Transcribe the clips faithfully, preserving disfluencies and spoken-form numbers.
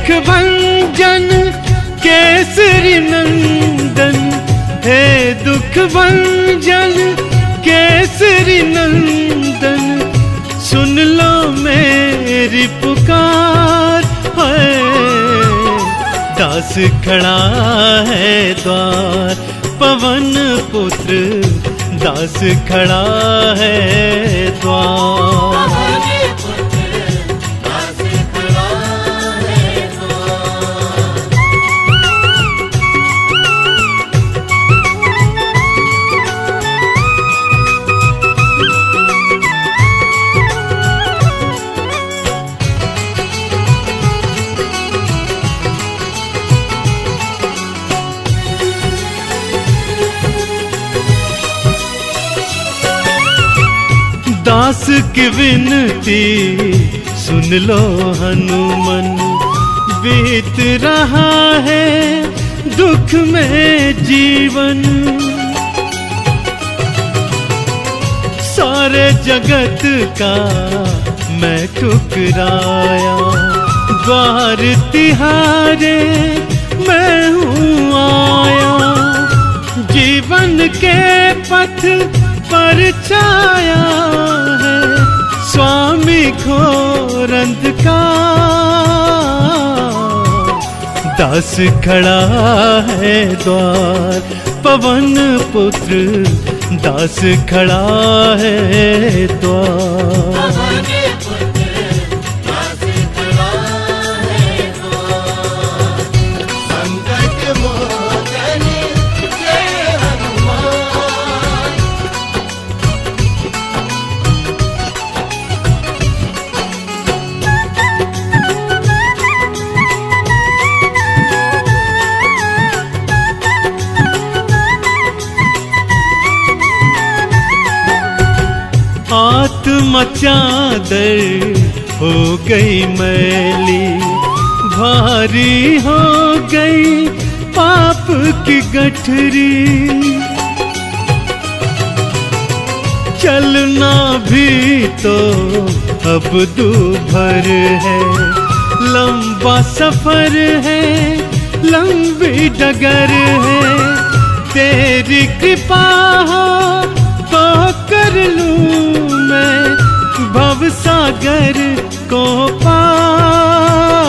दुख भंजन केसरी नंदन, हे दुख भंजन केसरी नंदन, सुन लो मेरी पुकार है। दास खड़ा है द्वार, पवन पुत्र दास खड़ा है द्वार। दास की विनती सुन लो हनुमन, बीत रहा है दुख में जीवन। सारे जगत का मैं ठुकराया, द्वार तिहारे मैं हूँ आया। जीवन के पथ पर छाया है स्वामी घोर अंधकार, दास खड़ा है द्वार, पवन पुत्र दास खड़ा है द्वार। आत्मा चादर हो गई मैली, भारी हो गई पाप की गठरी। चलना भी तो अब दूभर है, लंबा सफर है, लंबी डगर है। तेरी कृपा हो तो कर लूं मैं भव सागर को पार,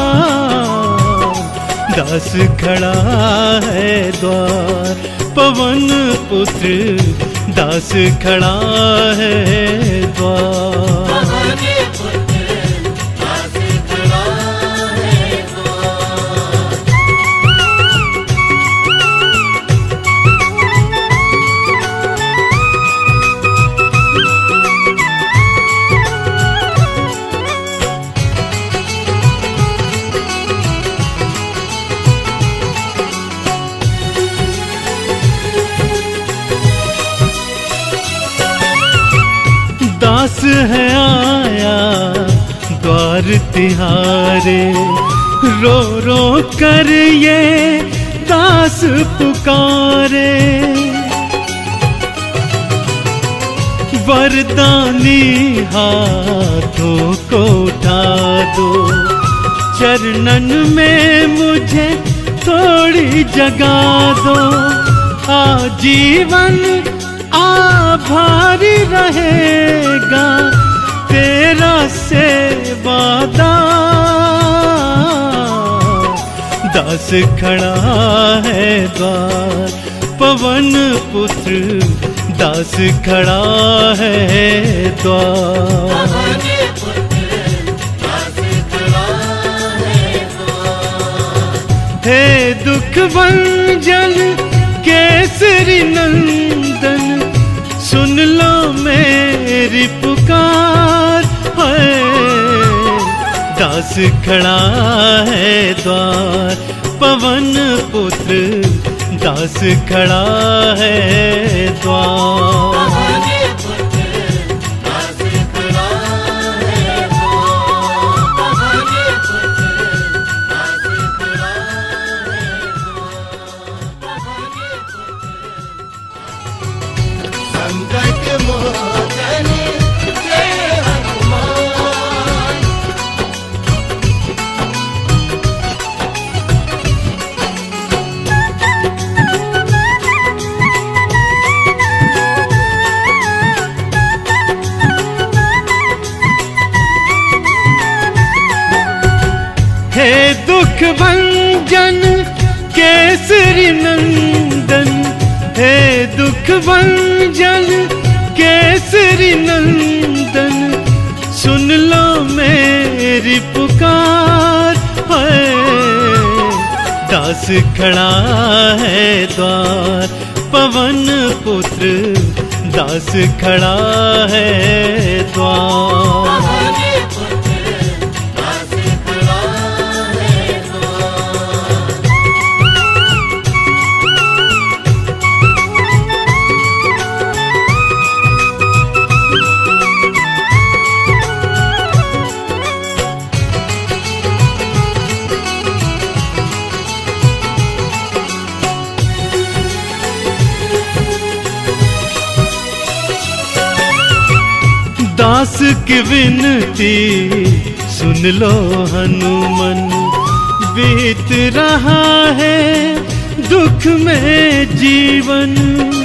दास खड़ा है द्वार, पवन पुत्र दास खड़ा है द्वार। दास है आया द्वार तिहारे, रो रो कर ये दास पुकारे। वरदानी हाथों को उठा दो, चरणन में मुझे थोड़ी जगा दो। आजीवन आभारी रहेगा तेरा सेवादार, दास खड़ा है द्वार, पवन पुत्र दास खड़ा है द्वार। हे दुख भंजन केसरी नंदन, सुन लो मेरी पुकार है। दास खड़ा है द्वार, पवन पुत्र दास खड़ा है द्वार। दुख भंजन केसरी नंदन, हे दुख भंजन केसरी नंदन, सुन लो मेरी पुकार है। दास खड़ा है द्वार, पवन पुत्र दास खड़ा है द्वार। दास की विनती सुन लो हनुमन, बीत रहा है दुख में जीवन।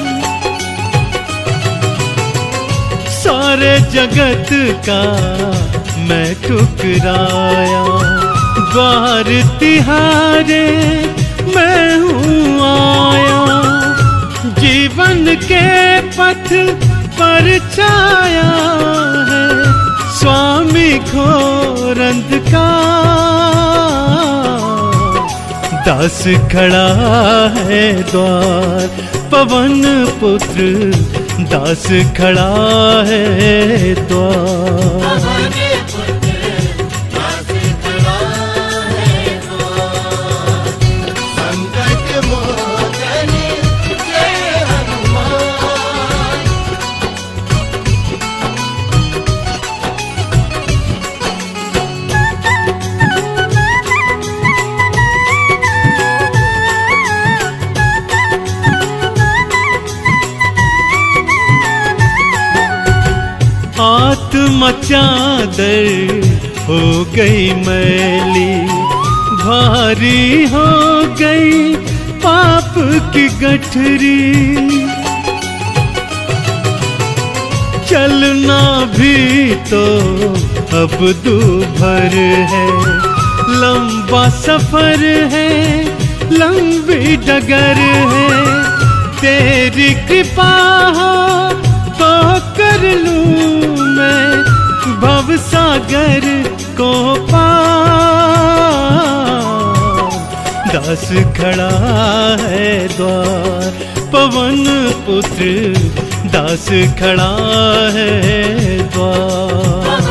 सारे जगत का मैं ठुकराया, द्वार तिहारे मैं हूँ आया। जीवन के पथ पर छाया है स्वामी घोर अंधकार। दास खड़ा है द्वार, पवन पुत्र दास खड़ा है द्वार। आत्मा चादर हो गई मैली, भारी हो गई पाप की गठरी। चलना भी तो अब दूभर है, लंबा सफर है लंबी डगर है। तेरी कृपा हो तो कर लूं मैं भव सागर को पार। दास खड़ा है द्वार, पवन पुत्र दास खड़ा है द्वार।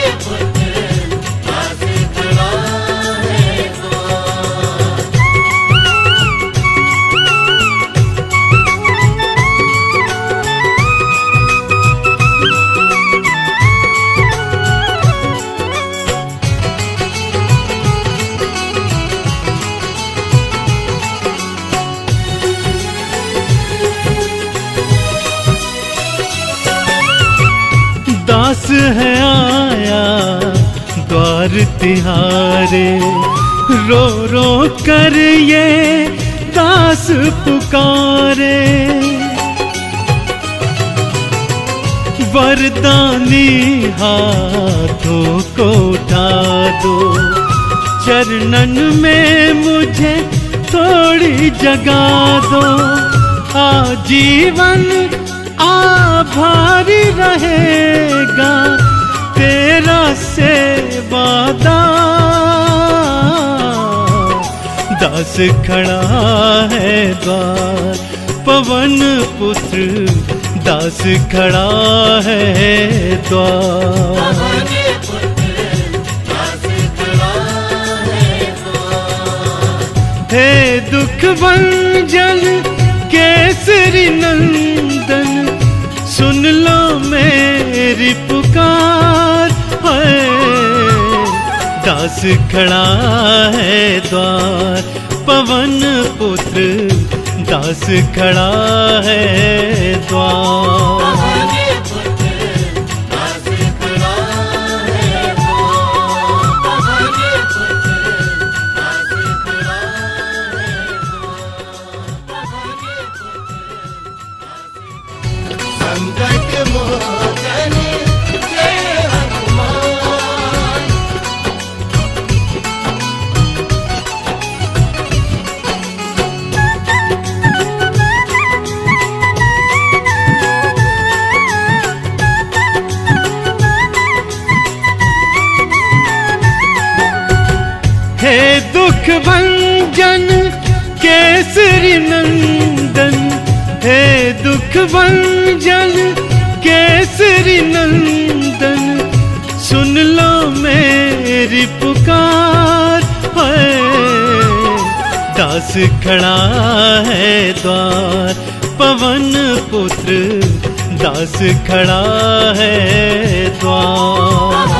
दास है आया द्वार तिहारे, रो रो कर ये दास पुकारे। वरदानी हाथों को उठा दो, चरणन में मुझे थोड़ी जगा दो। आजीवन आभारी रहेगा तेरा सेवादार। दास खड़ा है द्वार, पवन पुत्र दास खड़ा है द्वार। हे दुख भंजन केसरी नंदन, सुन लो मेरी पुकार है। दास खड़ा है द्वार, पवन पुत्र दास खड़ा है द्वार। भंजन केसरी नंदन, हे दुख भंजन केसरी नंदन, सुन लो मेरी पुकार है। दास खड़ा है द्वार, पवन पुत्र दास खड़ा है द्वार।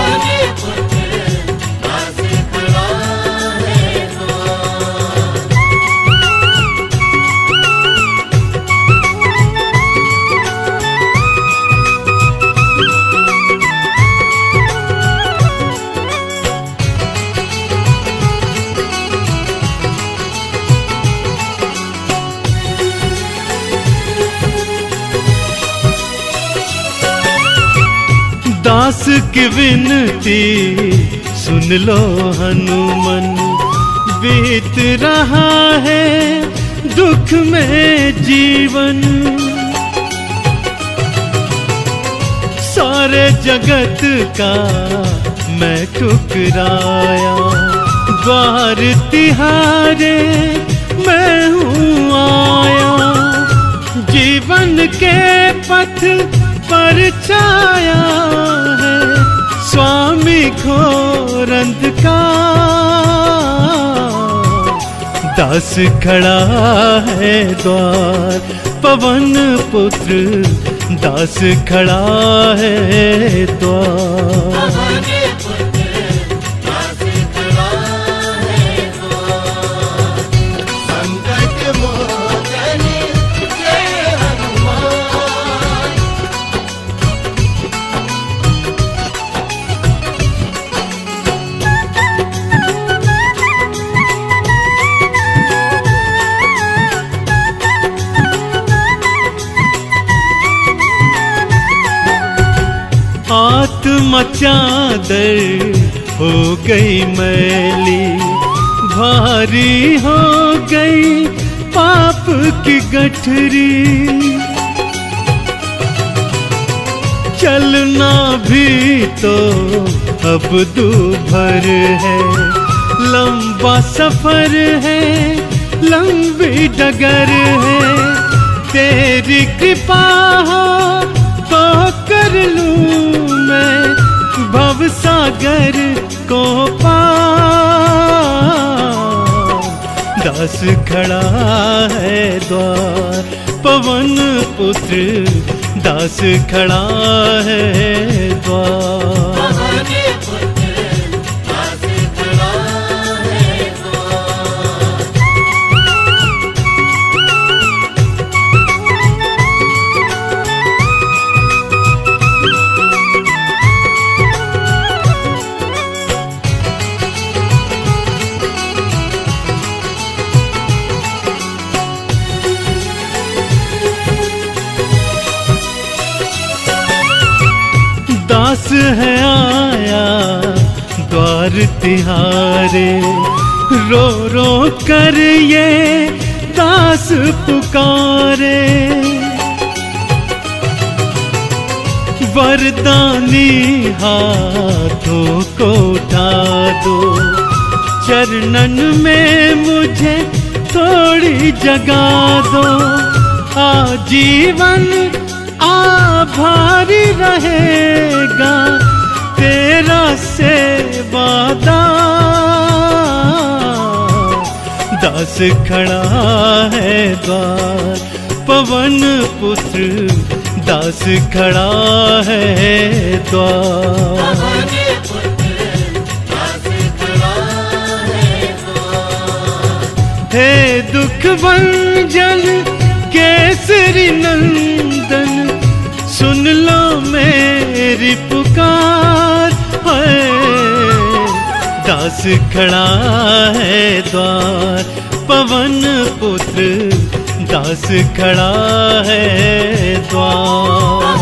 दास की विनती सुन लो हनुमन, बीत रहा है दुख में जीवन। सारे जगत का मैं ठुकराया, द्वार तिहारे मैं हूँ आया। जीवन के पथ पर छाया है स्वामी घोर अंधकार। दास खड़ा है द्वार, पवन पुत्र दास खड़ा है द्वार। आत्मा चादर हो गई मैली, भारी हो गई पाप की गठरी। चलना भी तो अब दूभर है, लंबा सफर है लंबी डगर है। तेरी कृपा हो तो कर लूं मैं भव सागर को पार। दास खड़ा है द्वार, पवन पुत्र दास खड़ा है द्वार। दास है आया द्वार तिहारे, रो रो कर ये दास पुकारे। वरदानी हाथों को उठा दो, चरणन में मुझे थोड़ी जगा दो। आजीवन आभारी रहेगा तेरा सेवादार। दास खड़ा है द्वार, पवन पुत्र दास खड़ा है द्वार। हे दुख भंजन केसरी नंदन, सुन लो मेरी पुकार है। दास खड़ा है द्वार, पवन पुत्र दास खड़ा है द्वार।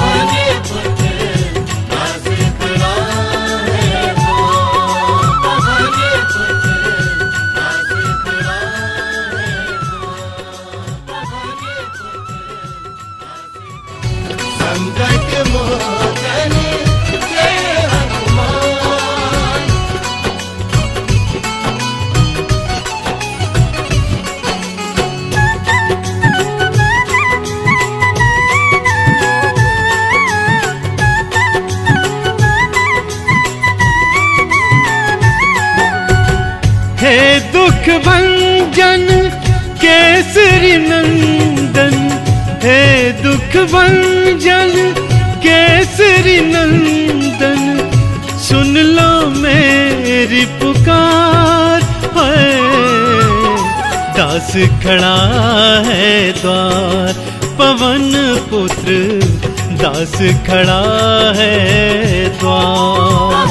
दुख भंजन केसरी नंदन, हे दुख भंजन केसरी नंदन, सुन लो मेरी पुकार है। दास खड़ा है द्वार, पवन पुत्र दास खड़ा है द्वार।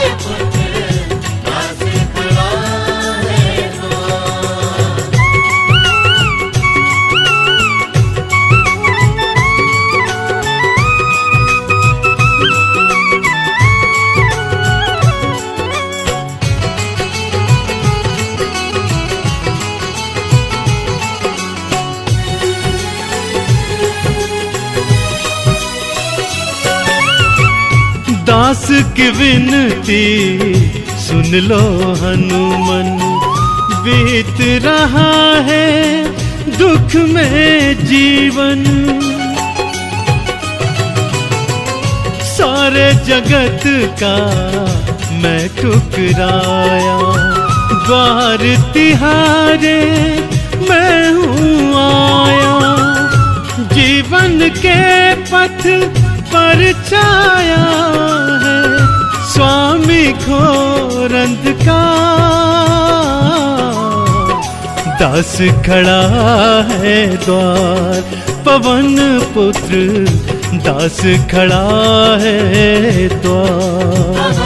दास की विनती सुन लो हनुमन, बीत रहा है दुख में जीवन। सारे जगत का मैं ठुकराया, द्वार तिहारे मैं हूँ आया। जीवन के पथ पर छाया है स्वामी घोर अंधकार। दास खड़ा है द्वार, पवन पुत्र दास खड़ा है द्वार।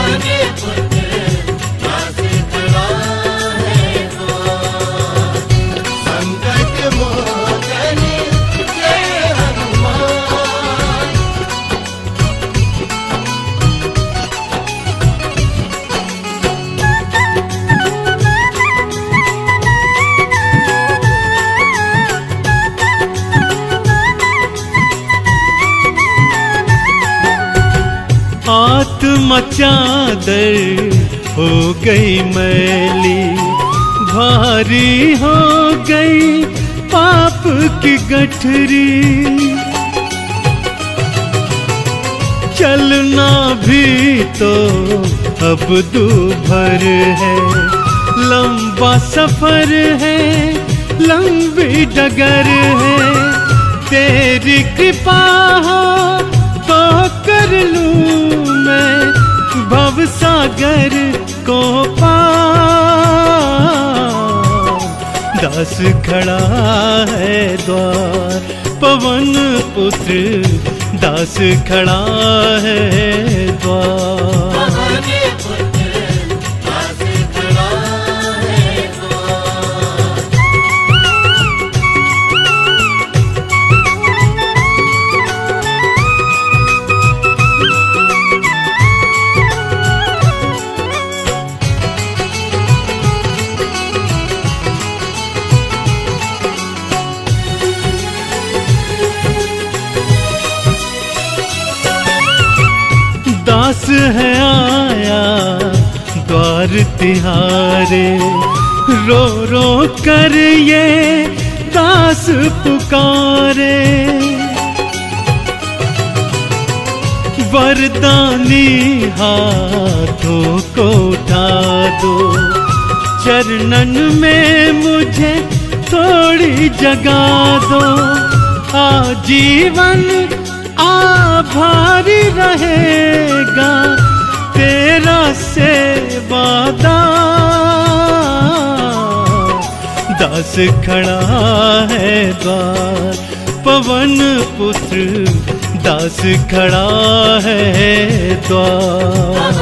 आत्मा चादर हो गई मैली, भारी हो गई पाप की गठरी। चलना भी तो अब दूभर है, लंबा सफर है लंबी डगर है। तेरी कृपा हो तो कर लूं मैं भव सागर को पार। दास खड़ा है द्वार, पवन पुत्र दास खड़ा है द्वार। दास है आया द्वार तिहारे, रो रो कर ये दास पुकारे। वरदानी हाथों को उठा दो, चरणन में मुझे थोड़ी जगा दो। आजीवन आभारी रहेगा तेरा सेवादार। दास खड़ा है द्वार, पवन पुत्र दास खड़ा है द्वार।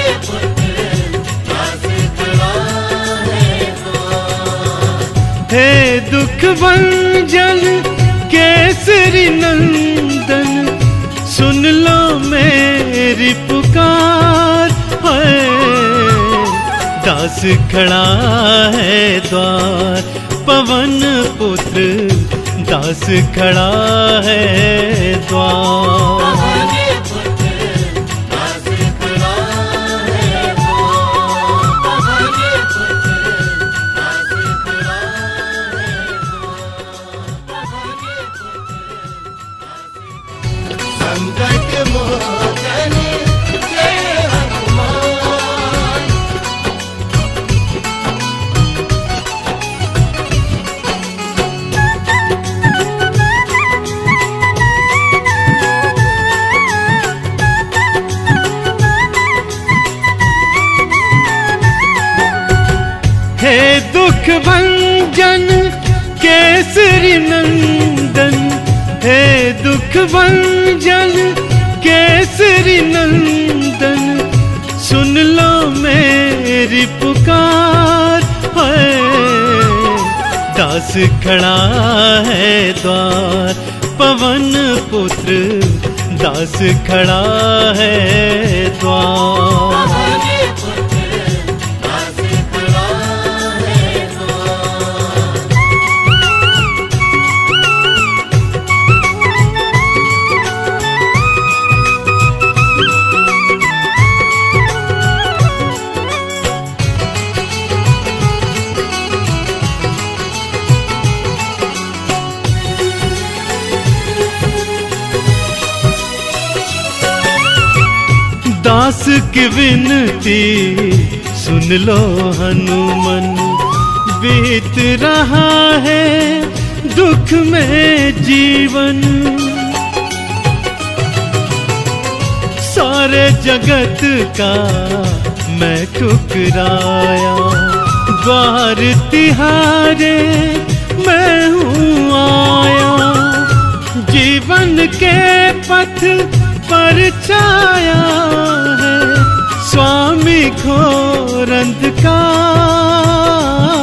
हे दुख भंजन केसरी नंदन, सुन लो मेरी पुकार है। दास खड़ा है द्वार, पवन पुत्र दास खड़ा है द्वार। संकट मोचन जय हनुमान। दुख भंजन केसरी नंदन, हे दुख भंजन केसरी नंदन, सुन लो मेरी पुकार है। दास खड़ा है द्वार, पवन पुत्र दास खड़ा है द्वार। दास की विनती सुन लो हनुमन, बीत रहा है दुख में जीवन। सारे जगत का मैं ठुकराया, द्वार तिहारे मैं हूँ आया। जीवन के पथ पर छाया है स्वामी घोर अंधकार।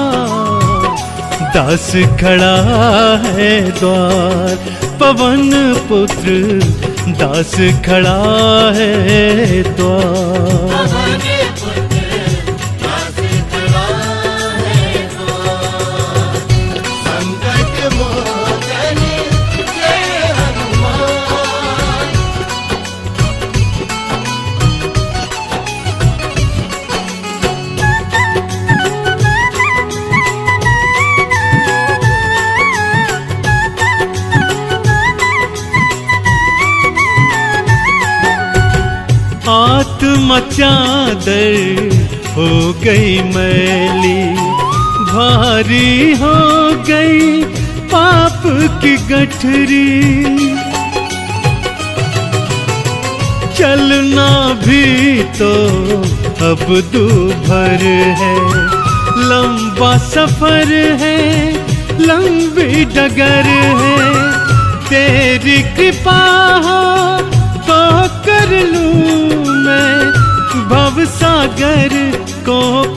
दास खड़ा है द्वार, पवन पुत्र दास खड़ा है द्वार। आत्मा चादर हो गई मैली, भारी हो गई पाप की गठरी। चलना भी तो अब दूभर है, लंबा सफर है लंबी डगर है। तेरी कृपा हो तो कर लूं मैं भव सागर को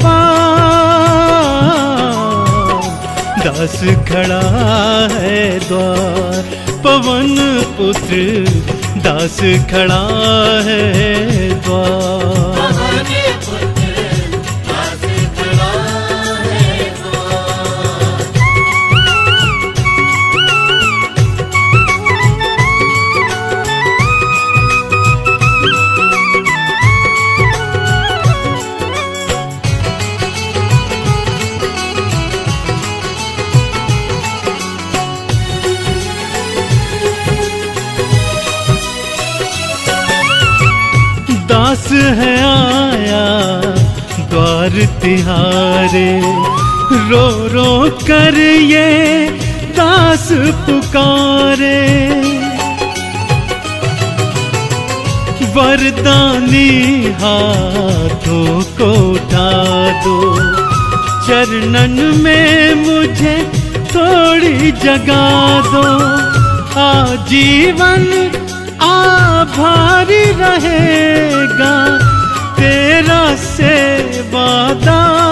पार। दास खड़ा है द्वार, पवन पुत्र दास खड़ा है द्वार। दास है आया द्वार तिहारे, रो रो कर ये दास पुकारे। वरदानी हाथों को उठा दो, चरणन में मुझे थोड़ी जगा दो। आजीवन आभारी रहेगा तेरा सेवादार।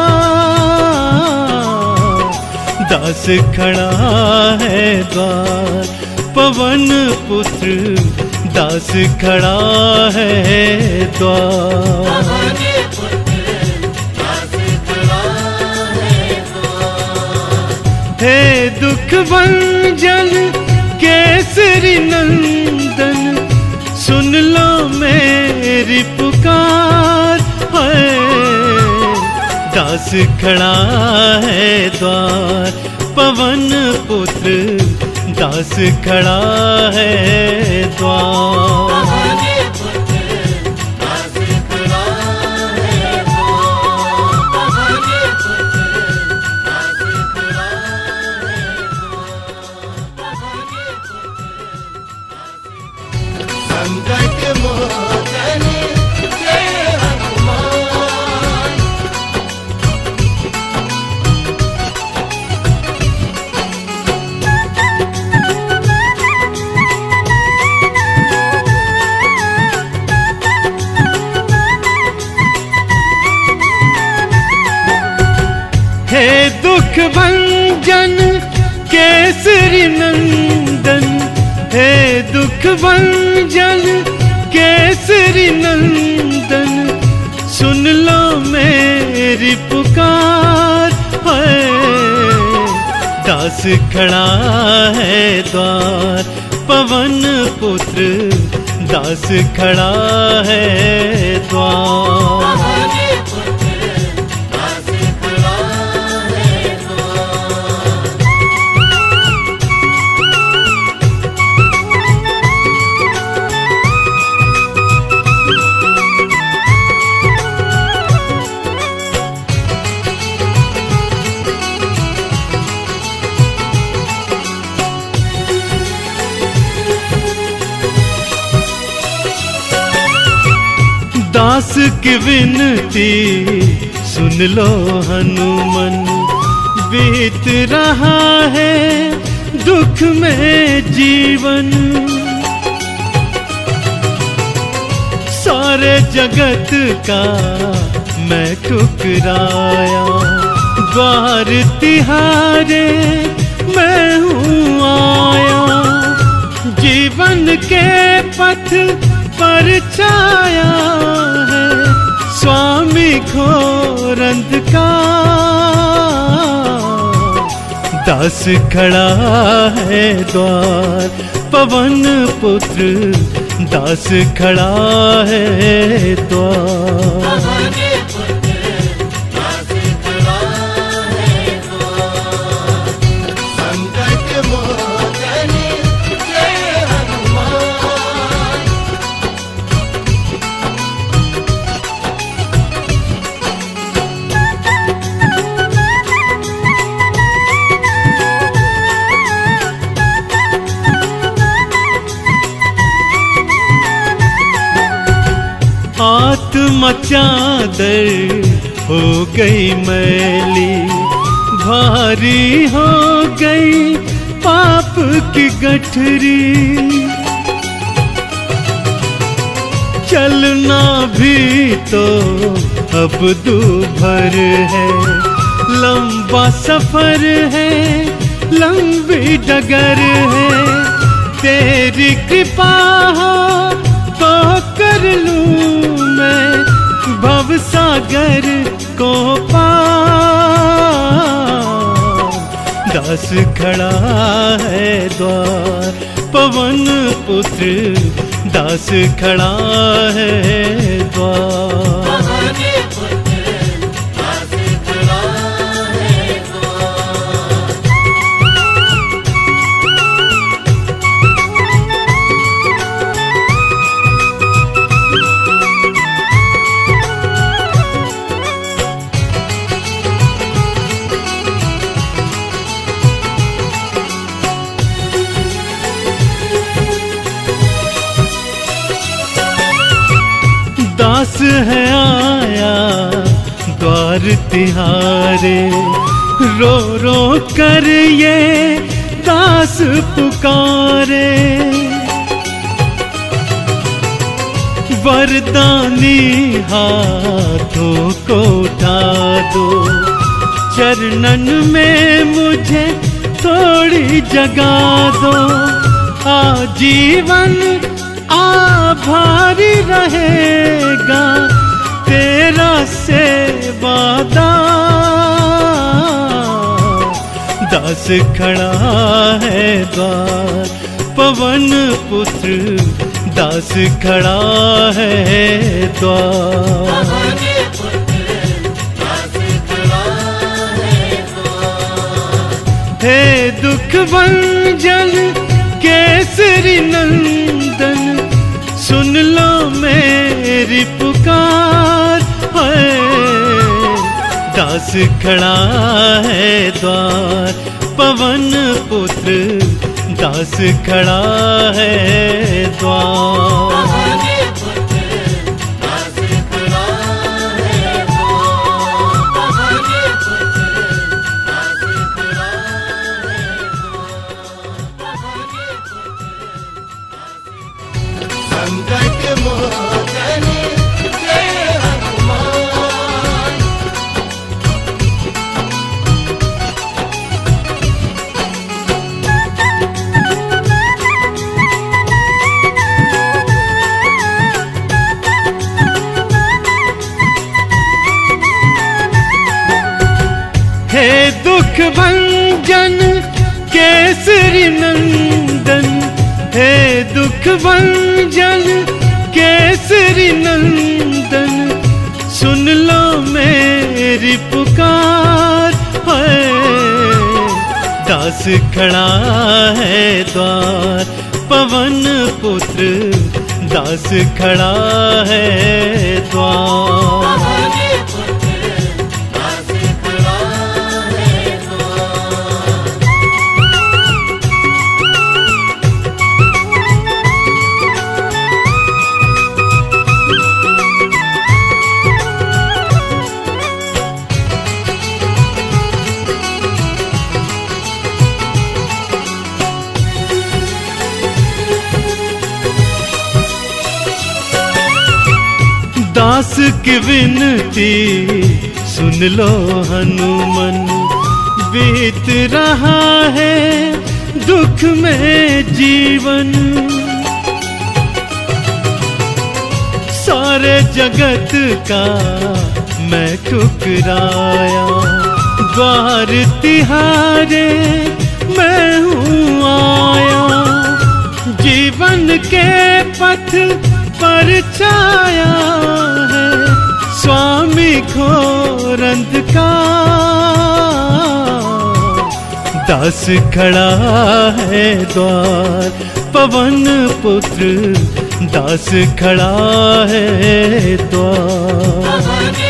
दास खड़ा है द्वार, पवन पुत्र दास खड़ा है द्वार। हे दुख भंजन केसरी नंदन, सुन लो मेरी पुकार है। दास खड़ा है द्वार, पवन पुत्र दास खड़ा है द्वार। संकट मोचन जय हनुमान। केसरी नंदन, हे दुख भंजन केसरी नंदन, सुन लो मेरी पुकार है। दास खड़ा है द्वार, पवन पुत्र दास खड़ा है द्वार। दास की विनती सुन लो हनुमन, बीत रहा है दुख में जीवन। सारे जगत का मैं ठुकराया, द्वार तिहारे मैं हूँ आया। जीवन के पथ पर छाया है स्वामी घोर अंधकार। दास खड़ा है द्वार, पवन पुत्र दास खड़ा है द्वार। आत्मा चादर हो गई मैली, भारी हो गई पाप की गठरी। चलना भी तो अब दूभर है, लंबा सफर है लंबी डगर है। तेरी कृपा हो तो कर लूं मैं भवसागर को पार। दास खड़ा है द्वार, पवन पुत्र दास खड़ा है द्वार। दास है आया द्वार तिहारे, रो रो कर ये दास पुकारे। वरदानी हाथों को उठा दो, चरणन में मुझे थोड़ी जगा दो। आजीवन आभारी रहेगा तेरा सेवादार। दास खड़ा है द्वार, पवन पुत्र दास खड़ा है द्वार। हे दुख भंजन केसरी नंदन, सुन लो मेरी पुकार है। दास खड़ा है द्वार, पवन पुत्र दास खड़ा है द्वार। संकट मोचन जय हनुमान। दुख भंजन केसरी नंदन, हे दुख भंजन केसरी नंदन, सुन लो मेरी पुकार है। दास खड़ा है द्वार, पवन पुत्र दास खड़ा है द्वार। दास की विनती सुन लो हनुमन, बीत रहा है दुख में जीवन। सारे जगत का मैं ठुकराया, द्वार तिहारे मैं हूँ आया। जीवन के पथ पर छाया है स्वामी घोर अंधकार, दास खड़ा है द्वार, पवन पुत्र दास खड़ा है द्वार।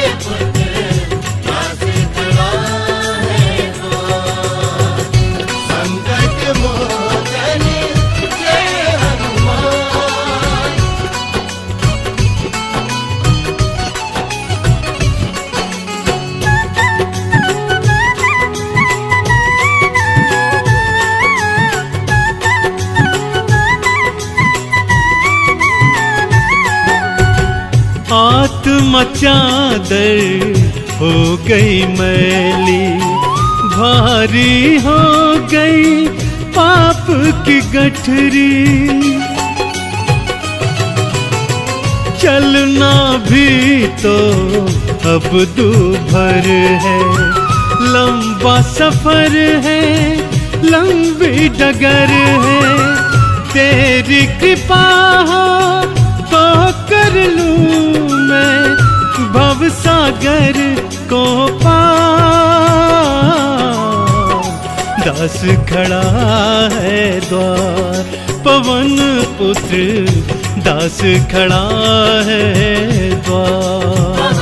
आत्मा चादर हो गई मैली, भारी हो गई पाप की गठरी। चलना भी तो अब दूभर है, लंबा सफर है, लंबी डगर है। तेरी कृपा हो तो कर लूं मैं भवसागर को पार, दास खड़ा है द्वार, पवन पुत्र दास खड़ा है द्वार।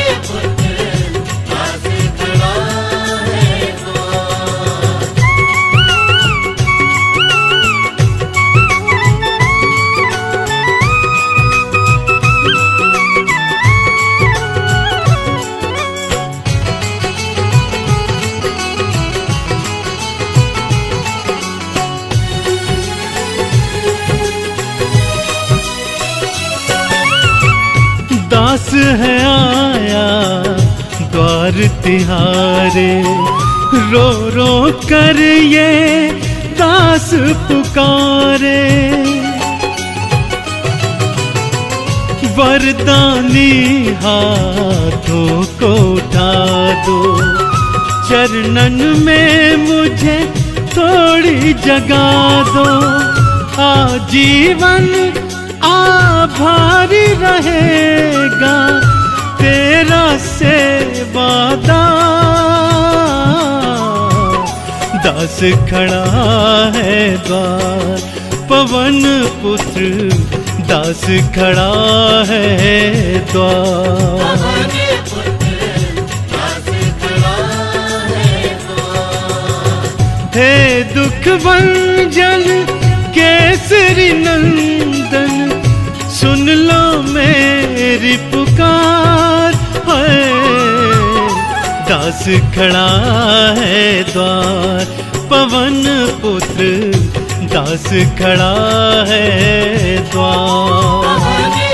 दास है आया द्वार तिहारे, रो रो कर ये दास पुकारे। वरदानी हाथों को उठा दो, चरणन में मुझे थोड़ी जगा दो। आजीवन आभारी रहेगा तेरा सेवादार, दास खड़ा है द्वार, पवन पुत्र दास खड़ा है द्वार। हे दुख भंजन केसरी नंदन, सुन लो मेरी पुकार है। दास खड़ा है द्वार, पवन पुत्र दास खड़ा है द्वार।